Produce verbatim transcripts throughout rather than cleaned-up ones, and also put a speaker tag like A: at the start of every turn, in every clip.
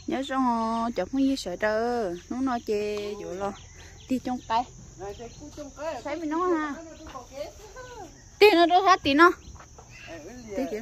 A: nhớ xong chọn không gì sợ đâu nó nói chê dụ lo đi trong cây thấy mình nói ha tí nó đâu hết tí nó tí kìa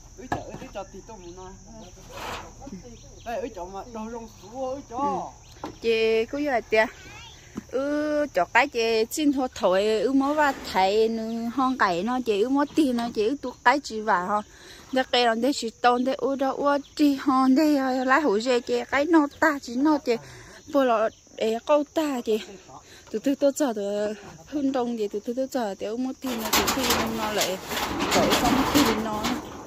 A: chị cứ như là tia ừ cho cái chị xin thôi thôi ừ mới vào thấy hòn cày nó chị ừ mới tiền nó chị ừ tụt cái chị vào ha cái cây nó để chị tôn để u đó u chị hòn đây lại hủ dê chị cái nó ta chỉ nó chị vừa là để câu ta chị từ từ tôi chờ từ hơn đông chị từ từ tôi chờ để mới tiền nó từ từ nó lại cậu không tiền nó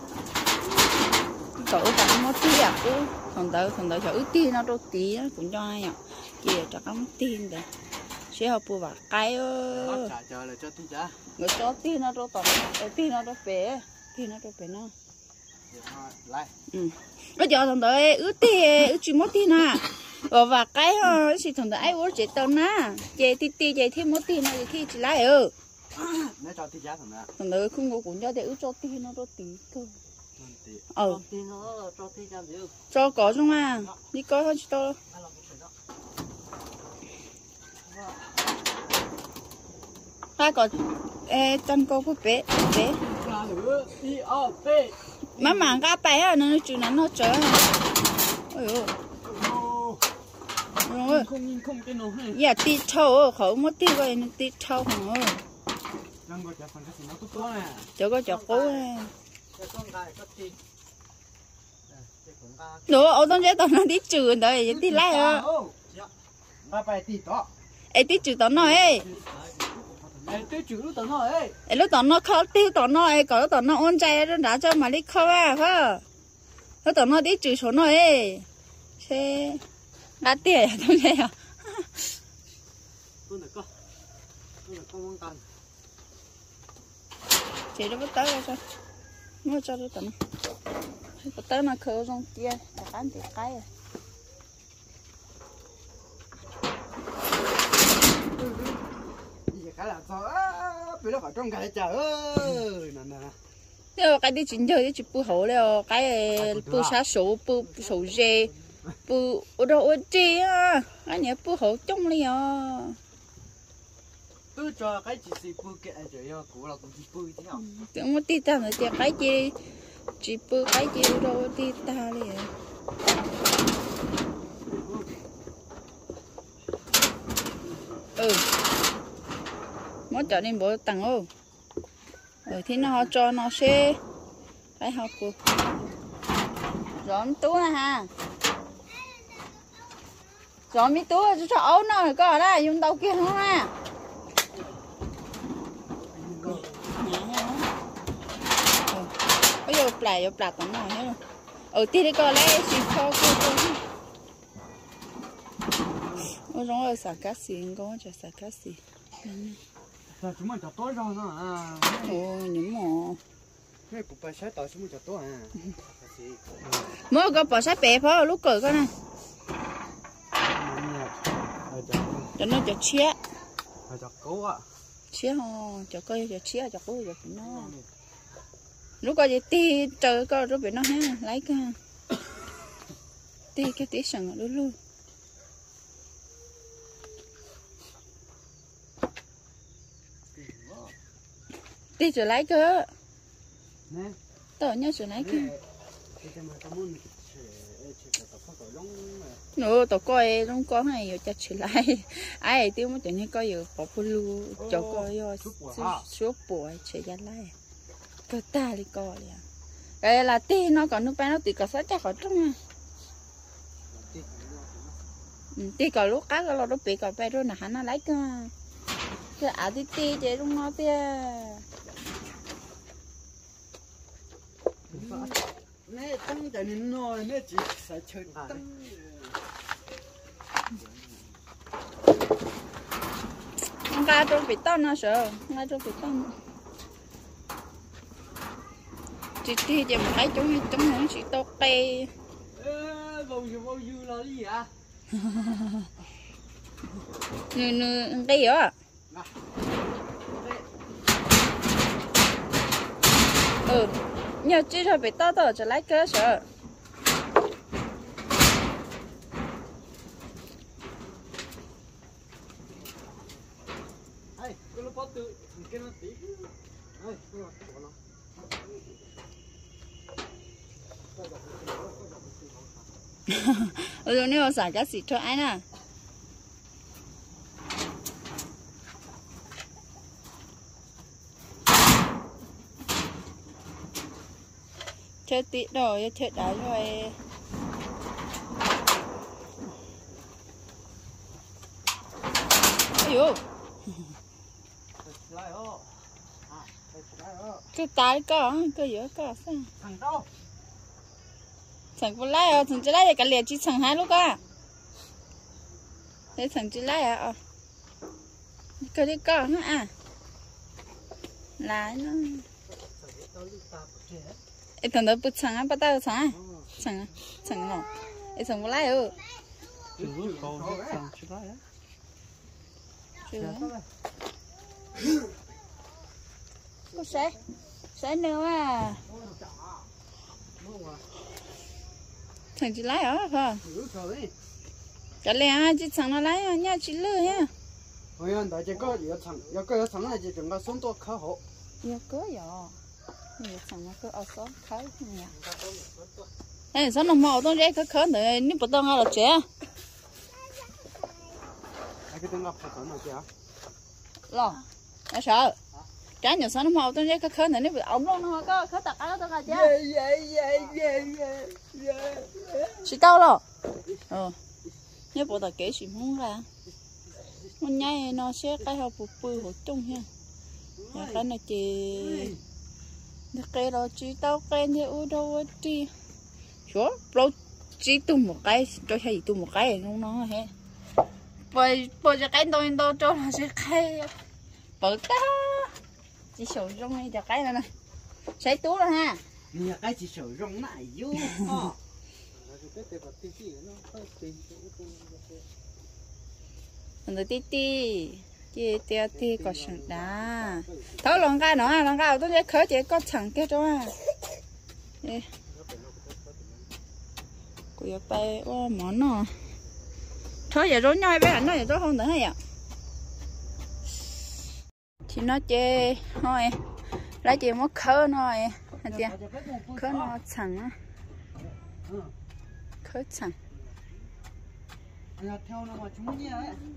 A: cậu chẳng mới tiền à cứ thằng tới thằng tới cho ước tiền nó đâu tí nó cũng cho ai à chị cho cắm tiền để sẽ học bù vào cái ơ người cho tiền nó đâu tao tiền nó đâu bé tiền nó đâu bé nó ừ bây giờ thằng tới ước tiền ước chỉ mất tiền à và và cái thôi chỉ thằng tới ai uống chỉ tao na chị ti ti chị thêm mất tiền này thì chỉ lại ừ thằng tới không có cũng cho để ước cho tiền nó đâu tí cơ ờ cho có không à đi coi thôi cho ta có ê chân câu có bé bé má mảng cá bé à nó chịu nắn nó chở ôi ôi rồi dạ tí trâu khẩu mất tí vậy nên tí trâu hả chỗ có chỗ cố nữa ở trong cái tao nó tí trừ đấy tí lại à ê tí trừ tao nói ê ê lúc tao nó khó tiêu tao nó ê có tao nó ôn chay nó đã cho mà đi khó à phải lúc tao nó tí trừ số nó ê xe đã tiền không vậy à chị nó bắt tới rồi sao mua cho nó tao nó bắt tới mà khơi trong kia cả cán thì cái à
B: cái là sao bị nó phải trong cái trời ơi nè nè
A: nếu cái đi chín giờ thì bù hổ rồi cái bù sa số bù số dê bù ở đâu ở dê à cái này bù hổ trong liền à
B: tôi cho cái chỉ xì bù cái rồi yo cũ là cũng chỉ bù thế nào
A: tưởng một tí ta nữa thì cái gì chỉ bù cái gì đâu tí ta liền ừ mới trở nên bộ tặng ô rồi thì nó cho nó sẽ cái học của rồi tú ha rồi mi tú cho ấu nó rồi có đây dùng đầu kia không ha bây giờ lại giờ lại tao nói hết rồi ở tí đi coi lấy chỉ cho cô cô ôi giống là xả cá xì có chả xả cá xì
B: sao chúng mình chặt tối rồi nó à
A: ồ những mỏ
B: cái cục bài sấy tỏi chúng mình chặt tối à
A: mới có bỏ sấy bể phao lúc cởi con này cho nó cho chia
B: chặt cố à
A: chia ho cho coi cho chia cho cố cho nó lúc coi gì ti trời coi rồi bị nó ha lấy cái ti cái tí sừng ở luôn đi trở lại cơ tao nhớ trở lại cơ nữa tao coi không có hay giờ chặt trở lại ai tiêu mới chẳng hay coi giờ bỏ phụ lu cho coi rồi số bùa chạy ra lại cơ ta đi coi liền cái là ti nó còn nước bé nó tì cả sát chắc ở trong à ti cả lúc cá cái lò nó bị cả bé rồi là hắn nó lấy cơ cái à ti ti chạy trong nó tia
B: nè tăng cho nên nói nè chỉ sẽ chơi tăng
A: ngay trong bị tao nó sợ ngay trong bị tao chỉ thì chỉ một cái chúng chúng nó chỉ to cây
B: bao nhiêu bao nhiêu là gì à
A: nư nư cái gì á ừ nhớ chỉ thôi bị tao tao trở lại cơ sợ rồi nếu xả cái gì cho ai nè chơi tí đồ chơi đá rồi ôi cái tay có cái gì có sao
B: thằng đâu
A: thằng có lái à thằng chỉ lái cái liền chỉ thằng hai lúc à để thằng chỉ lái à cái đi có hả à lái nó cái thằng đó bứt thằng á bắt tay thằng á thằng thằng nó cái thằng có lái ừ có sẽ sẽ nữa à thằng chị lái ở hả cái này chị thằng nó lái nha chị lừa nha
B: ôi anh đại chỉ có gì thằng có cái thằng này chỉ chúng ta sống tốt khá hộ
A: giờ có giờ giờ thằng nó cứ ở xóm khá nha ê sao nó màu tôi rét khá khá nữa nếu bắt đầu là trẻ
B: cái tiếng ngọc phải nào chưa
A: lo nó sợ trái nhiều sao nó màu tôi rét khá khá nữa nếu ổng luôn nó có khá tật áo tôi cả chứ chị tao lo ờ nếu bộ tật kỹ chị muốn ra nó nhai nó sẽ cái hộp bự bự hột chung ha nhà cái này chị cái đó chị tao cái như ở đâu đi chúa lâu chỉ tung một cái cho hay tung một cái không nó hết bởi bởi cho cái tôi tôi cho là sẽ khai bự ta chỉ sầu rong này cho cái này này sấy tú rồi ha
B: nhà cái chỉ sầu rong này vô
A: mình tí tí chị tia tia có sẵn đá thấu lòng cái nó lòng cái tôi sẽ khởi chị có chẳng kia cho à cô bay ô món nó thôi giờ rối nhau bé ảnh nó giờ tôi không được hay à chị nói chê thôi lấy chị mất khởi thôi anh chị khởi nó chẳng á khởi chẳng
B: theo nó mà chúng nhỉ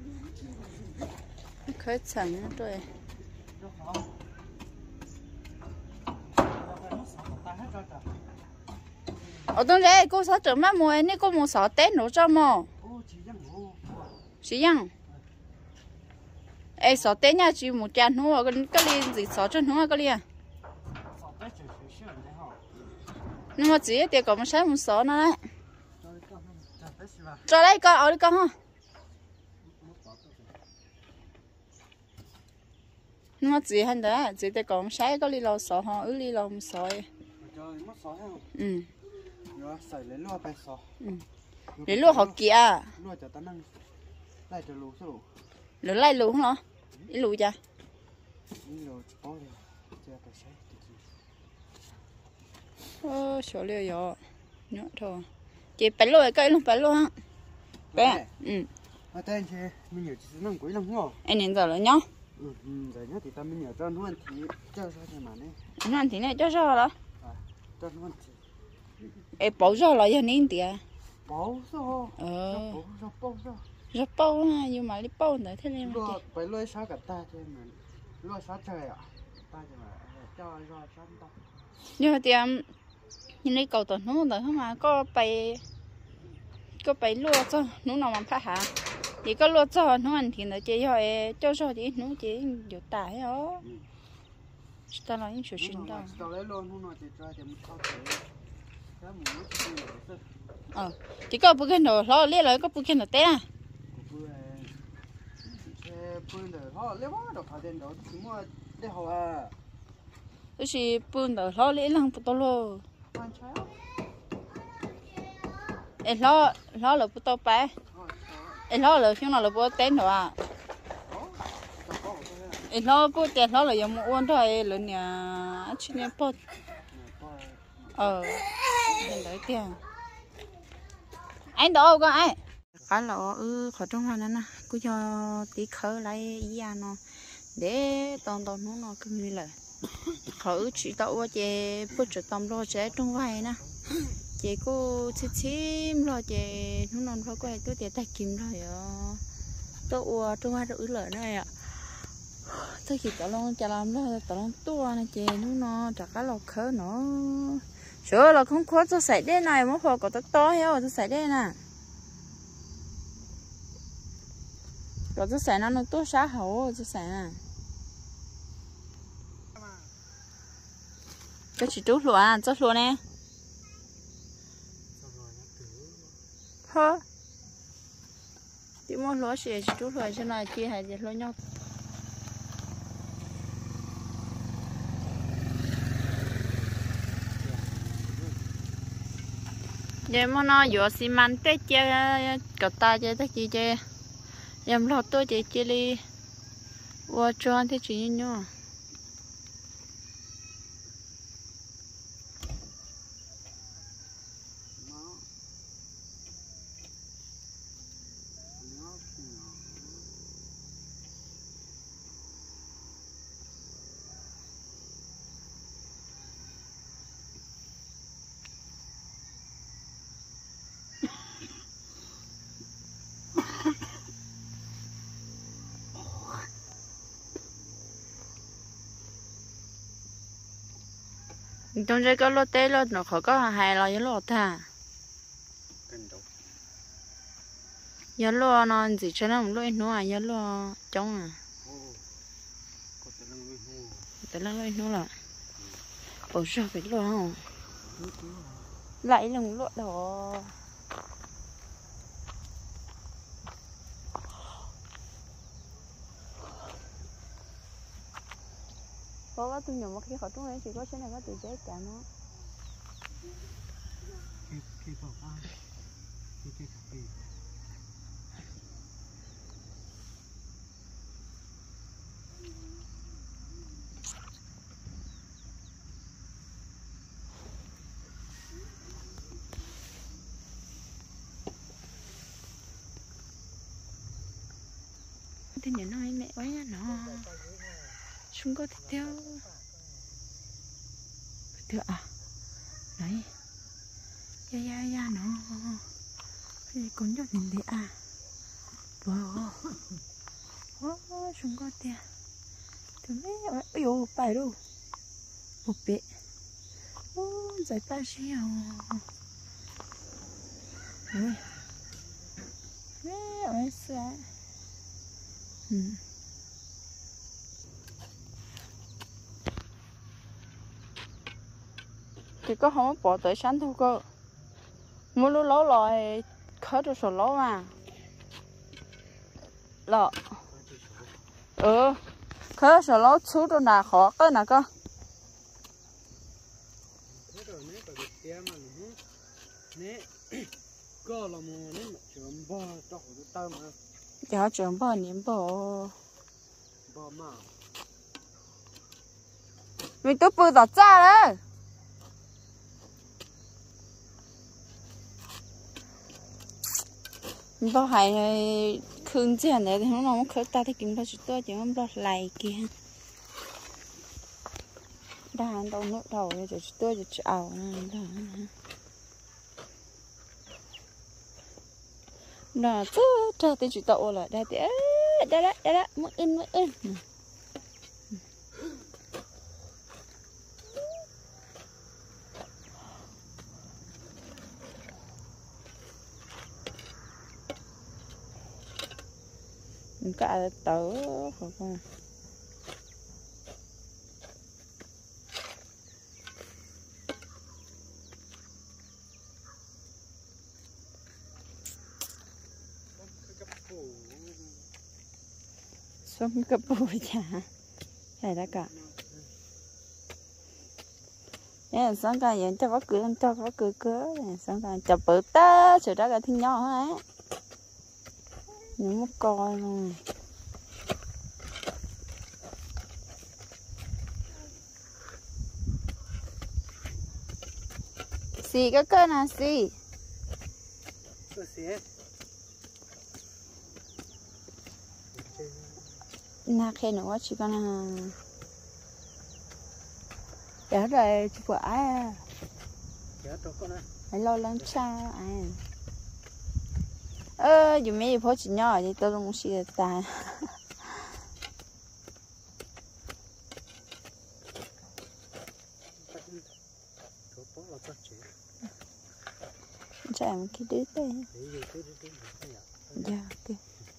A: khởi chẳng rồi ở trong đây cô sợ trưởng mắt mùa này cô muốn sợ tết nữa cho mà chỉ rằng ê sợ tết nha chỉ một chén nữa cái cái liền gì sợ cho nữa cái liền nhưng mà chỉ thì còn một sáng một sợ nữa đấy cho đây con ở đây con ha nhưng mà chỉ hành đó chỉ thì còn sáng có đi lâu sợ họ ứ đi lâu một sợ ừ để lúa họ kia lúa lại lúa hả đi lúa cha ô số liệu rồi nhớ thôi chị phải lúa cái luôn phải lúa hả bé ừ
B: ở đây thì mình nhớ chỉ năng quý lắm ngỏ
A: anh nhìn giờ rồi nhá
B: ừ rồi nhá thì ta mình nhớ cho nó ăn thì cho sao thế mà này
A: nó ăn thì này cho sao đó
B: cho nó ăn thì
A: ê bảo cho là cho nên tiền
B: bảo sao
A: ờ
B: bảo sao bảo sao
A: rất bao ha nhưng mà đi bao nữa thế nên
B: mà phải lôi sao cả ta chứ mà lôi sao trời à ta chứ mà cho cho sao ta
A: nhưng mà tiền như này cầu tuần nó rồi không mà có bay có bay lúa cho nó nào mà phá hả thì có lúa cho nó ăn thì nó chỉ rồi cho cho thì nó chỉ nhiều tải đó ta nói những chuyện xin đâu ờ chỉ có bữa kia nó lo lấy lại có bữa kia nó té à cái gì bữa nó lo lấy lăng bữa tao em lo lo là bữa tao bé em lo là khi nào là bữa té nữa à em lo bữa té lo là dùng một uốn thôi là nhà chỉ nhà bớt ờ anh đợi tiền anh đâu con ai cái lọ ừ khỏi trong hoa nè cứ cho tí khơi lấy ý à nó để tòn tòn nó nó cứ như là khử chỉ tao chế bớt cho tôm lo chế trong vai nè chế cô xí xím lo chế nó non phải quay tôi để tay kim rồi tôi trong vai được lợi này ạ tôi chỉ tao long chả làm lo tao long tua này chế nó nó chả cá lọc khớ nó sure là không khó cho sải đen này mà phải có tao to heo cho sải đen nè có cho sải nó nó tốt xá hậu cho sải nè cái chỉ chút lúa à, chút lúa nè. Hả? Chỉ mua lúa chỉ chỉ chút lúa cho nó chia hay gì lúa nhau. Vậy mà nó vừa xi măng tết chơi cậu ta chơi tết gì chơi, em lo tôi chơi chơi đi, qua cho anh thế chỉ như nhau. Trong đây có lót té lót nó khỏi có hai lo với lót thà nhớ lo nó chỉ cho nó lôi nó à nhớ lo trong à tự lăng lôi nó là ủa sao phải lo không lại là một lót đó có cái tôi nhầm một cái khỏi trong này chỉ có cái này có tự chế cả nó
B: khi bỏ qua khi cái cà phê
A: thì nhớ nói mẹ quá nó chúng có thể theo theo à đấy ya ya ya nó cái con cho nhìn thấy à wow wow chúng có thể từ mấy ôi yo bài đâu một bệ ô giải ba xíu ôi mẹ ơi sao ừ thì có không bỏ tới sáng thôi cơ mua lúa lố rồi khởi được sổ lố mà lọ ừ khởi sổ lố xuống rồi là khó cái nào cơ cho trường bò niệm bò mình tôi bự tỏ ra đấy bao hải khương chén này thì nó nó khởi ta thì kiếm bao nhiêu tôi chỉ không bao lại kia đàn đầu nước đầu rồi tôi rồi chảo này đó chứ cho tôi chỉ tậu là đây thì đây đấy đây đấy mới in mới in cả tớ không không xong cái bụi chả phải đã cả nè sáng cái vậy cho bác cười cho bác cười cớ sáng cái chụp bự ta rồi đó cái thiên nhỏ hả những mất coi luôn xì cái cây nào xì na khe nữa chỉ con à giờ rồi chị vợ ai phải lo lắng cha ai ơ dù mấy phố chỉ nhỏ thì tôi không xí ta chả một cái đứa đấy dạ kìa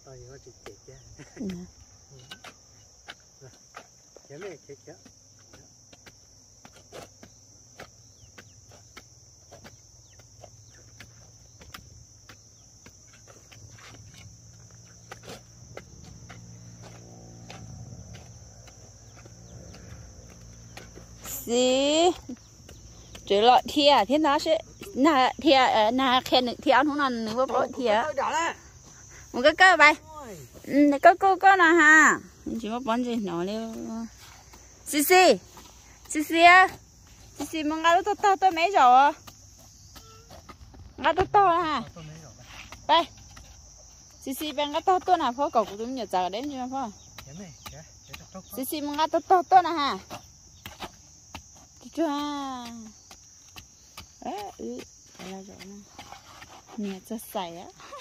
A: gì chỉ loại thìa thế nó sẽ na thìa na khen được thìa không là nữa bỏ thìa một cái cơ bay có cô có nào ha chỉ có bón gì nó liêu xì xì xì xì á xì xì mà ngã to to to mấy rồi ngã to to ha bay xì xì bên ngã to to nào phô cầu cũng nhiều giờ đến chưa phô xì xì mà ngã to to to nào ha chưa đấy ừ là rồi nè nè cho xài á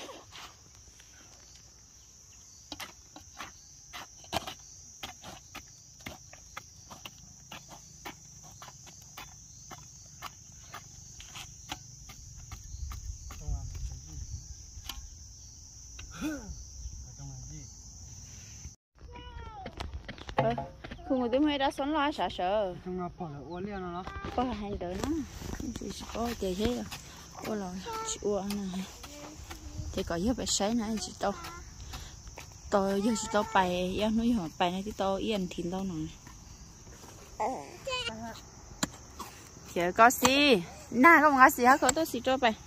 A: không có tiếng hay đã sống lo sợ sợ
B: không ngập bỏ uống liền nó
A: có là hành tới nó chỉ có chơi thế rồi có là chỉ uống này thì có giúp phải sấy này chỉ to tôi giờ chỉ to bài giờ nói hỏi bài này thì to yên thìn đâu này chỉ có gì na không có gì hết có tôi chỉ cho bài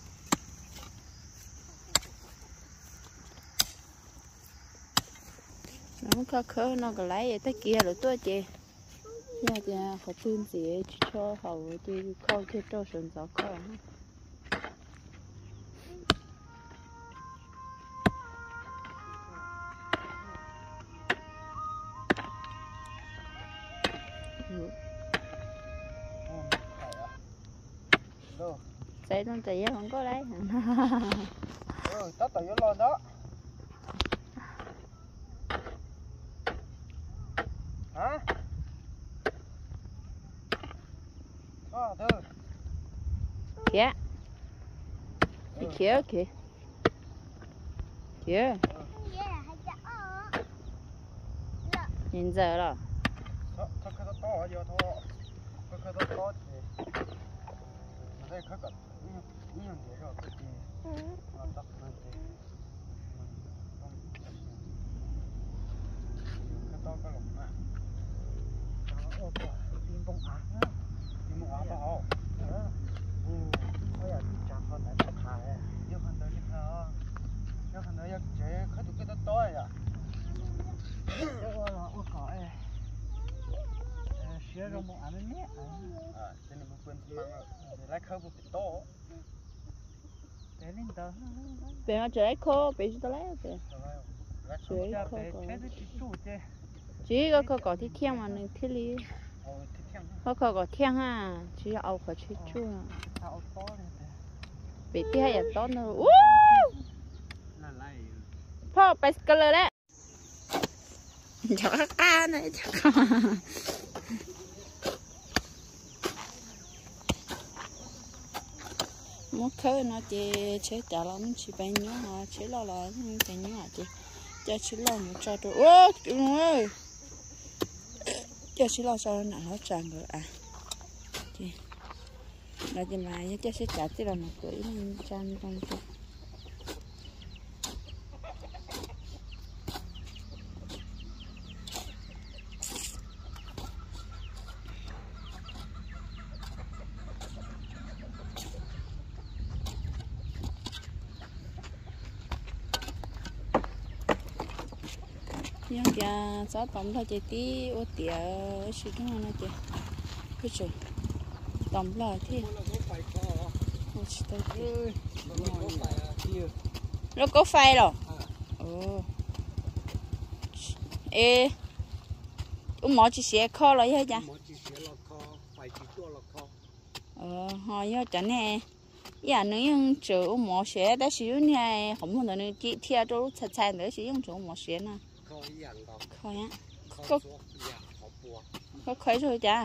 A: nó khó khó nó có lấy tới kia rồi tôi chị nhà thì họ phun gì cho họ thì khâu cái cho sườn gió khó chạy trong chạy không có đấy
B: ừ tao tự lo đó hả à thôi
A: kìa kìa kìa kìa nhìn giờ rồi
B: thôi thôi cái to giờ thôi cái cái to to thì đây cái cái như như thế rồi cái gì nó tắt lên thì cái to cái lồng này nó ô tô tim bông á tim bông á bao ừ bây giờ đi chạm con này bắt hải giờ con tới đi nào giờ con tới giờ chế khơi tụi cái to to vậy giờ là ô cỏ ấy xưa rồi một ăn nhé à cho nên mình quên mang để lấy khơi một cái to để lên đó
A: bé nó chơi khô bé cho lấy bé chơi khô chỉ có có có thì thiêng mà nên thiết lý có có có thiêng ha chỉ ao có chơi chua bé tí hay là to nữa u po bé cái lời đấy cho các ca này cho các một khơi nó chỉ chế trả lo nó chỉ bao nhiêu hả chế lo lo nó bao nhiêu hả chị cho chế lo một cho tôi ô trời ơi cho chế lo cho nó nó tràn rồi à chị là chị mà nhớ cho chế trả thì là một cưỡi nó tràn trong tôi nhưng mà gió tóm là chị tí ô tía xí đúng không chị cái chỗ tóm là thế nó có phai rồi ồ ê ông mỏ chỉ xé kho rồi hết cha ờ họ nhớ chẳng nè giờ nếu như chỗ ông mỏ xé đã sử dụng này không muốn nữa chị theo chỗ chặt chặt nữa sử dụng chỗ mỏ xé nè kho nhá có có khói rồi cha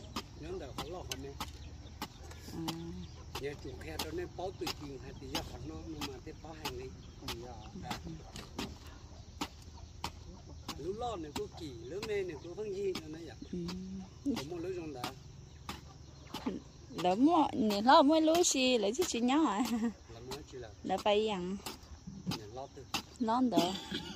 B: giờ chủ khe đó nên báo tùy tiền hay thì giờ họ nó mà tiếp báo hành đi lúa lon này có kỳ lúa mê này có phân gì nó vậy có một lúa rong đã
A: lúa mua nè lúa mới lúa xì lấy chứ chỉ nhớ à là bay rằng lon đó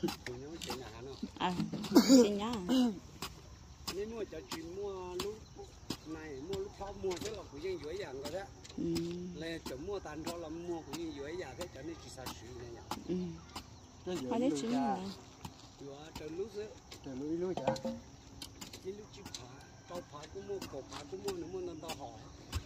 A: à chỉ nhớ
B: nếu mua cho chị mua lúa này mua lúc sau mua cái là cũng dân dưới dạng rồi đó là chỉ mua tàn cho là mua cũng dân dưới dạng thế cho nên chỉ sao chịu này nhỉ
A: có đấy chứ là
B: vừa từ lúc đó từ lúc lúc chả cái lúc chụp phá tao phá cũng mua cổ phá cũng mua nữa mua nên tao hỏi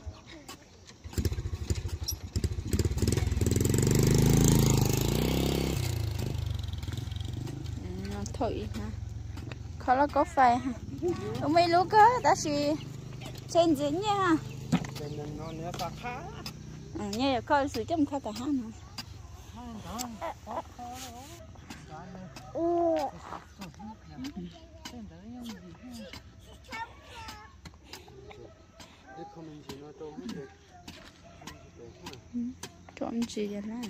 A: thôi ha khó là có phải ha ông mấy lúc á đã xì trên dính nha ha
B: nó nữa ta khá
A: ừ nghe coi sự chấm khá ta ha mà trộn gì vậy là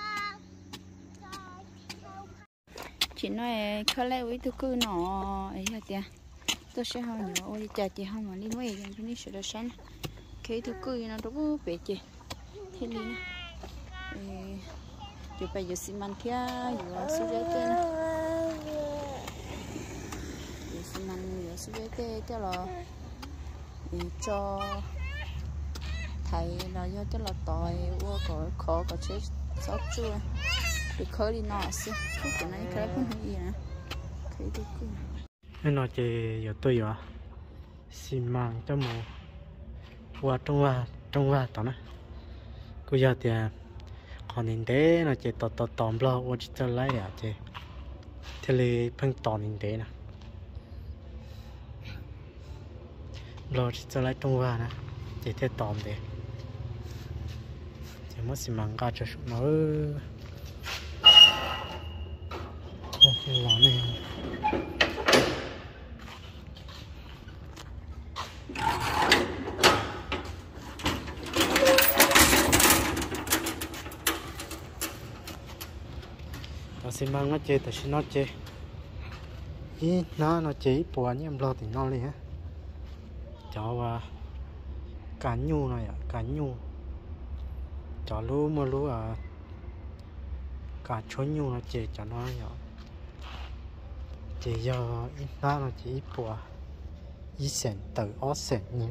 A: chị nói khó lấy với tôi cứ nó ấy hả tia tôi sẽ không nhiều ôi chả chị không mà đi nuôi cái này sửa sáng cái tôi cứ nó đâu bé chị thế này nè chụp bây giờ xi măng kia giờ xí giấy tê nè giờ xi măng giờ xí giấy tê cho là cho thầy là do cho là tỏi qua có khó có chế sót chua thì khơi đi nọ xí cái này cái cũng hay gì nè cái tôi cứ
B: nên nó chỉ giờ tôi giờ xi măng cho mù qua trong qua trong qua tao nè cứ giờ thì còn nhìn thế nó chỉ tọt tọt tọm lo qua chỉ cho lấy à chị thế thì phân tọt nhìn thế nè lo chỉ cho lấy trong qua nè chỉ thế tọm thế chỉ mất xi măng cả cho nó lo này xi măng nó chơi, tại nó chơi, ý nó nó chỉ bùa như em lo thì nó đi hả, cho vào cá nhu này à, cá nhu, cho lú mà lú à, cá chối nhu nó chơi cho nó nhỏ, chỉ giờ ít nó nó chỉ bùa, ít sẹn từ ót sẹn nhé.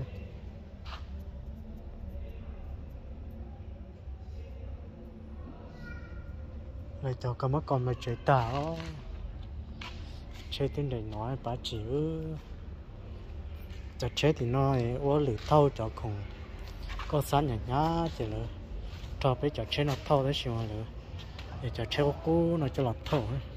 B: Rồi cho có mất con mà chơi tao chơi tiếng đầy nói bà chịu cho chơi thì nó ô lử thâu cho cùng có sáng nhà nhá chỉ là cho bé cho chơi nó thâu đấy xíu nữa để cho chơi cô nó cho lọt thâu ấy